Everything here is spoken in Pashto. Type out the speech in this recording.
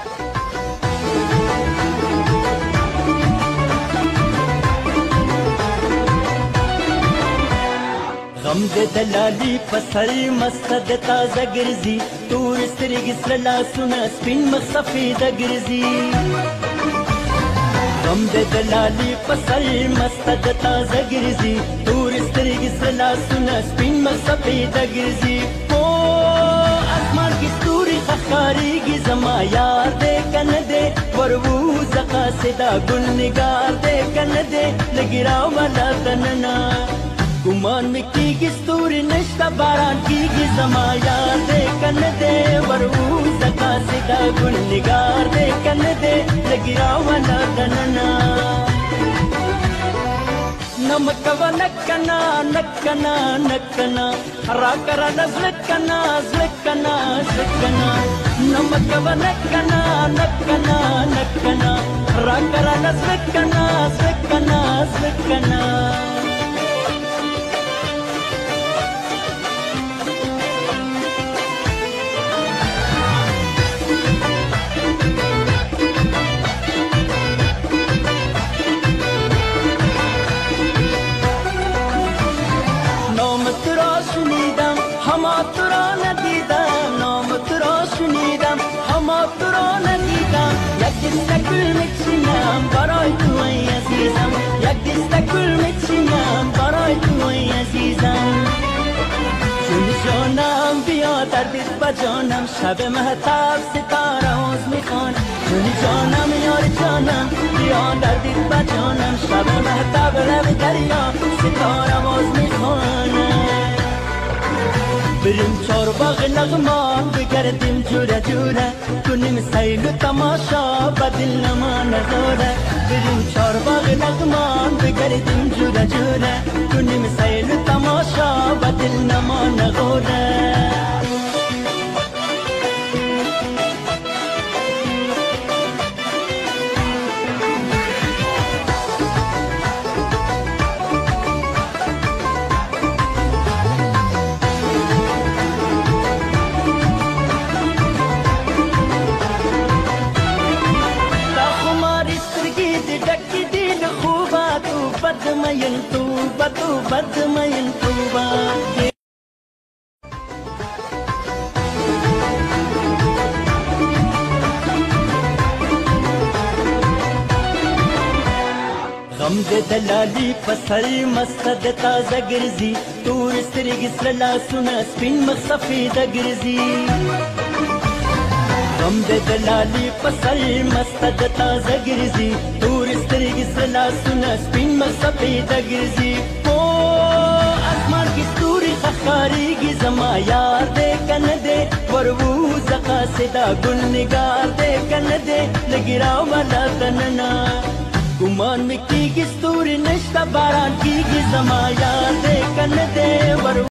غم د دلالي پسر مستد تازه ګرځي تور سترګې سره لاسونه سپین مخ سفیده ګرځي غم د دلالي پسر مستد تازه ګرځي تور سترګې سره لاسونه سپین مخ سفیده ګرځي او اسمان کې ستوري ښکارېږي زما یار دی که نه دی وروځه قاصده ګل نګار دی که نه دی لږې راوله دننه ګمان مې کېږي ستوري نشته باران کېږي زما یار دی که نه دی وروځه قاصده ګل نګار دی که نه دی لږې راوله دننه نمکوه نکنه نکنه نکنه راکه رانه زړه کنه زړه کنه زړه کنه نمکوه نکنه نکنه نکنه راکه رانه زړه کنه زړه کنه زړه کنه هما تو را ندیدم نام تو را شنیدم هما تو را ندیدم یک دسته گل میچینم برای تو ای عزیزم یک دسته گل میچینم برای تو ای عزیزم جون جانم بیا دردت با جانم شب مهتاب ستاره روز میخوان جون جانم یار جانم بیا دردت با جانم شب مهتاب لب دریا ستاره روز میخوانم بریم چارباغ نغمان بگردیم جوره جوره کنیم سیل و تماشا با دل نما نزوره بریم چارباغ نغمان بگردیم جوره جوره کنیم سیل و تماشا با دل نما نغوره بدمين توبة بدمين توبة غم د دلالي پسر مستد تازه ګرځي تور سترګې سره لاسونه سپین مخ سفیده ګرځي غم د دلالي پسر مستد تازه ګرځي تور سترګې سره لاسونه سپین مخ سفیده ګرځي او اسمان کې ستوري ښکارېږي زما یار دی که نه دی وروځه قاصده ګل نګار دی که نه دی لږې راوله دننه ګمان مې کېږي ستوري نشته باران کېږي زما یار دی که نه دی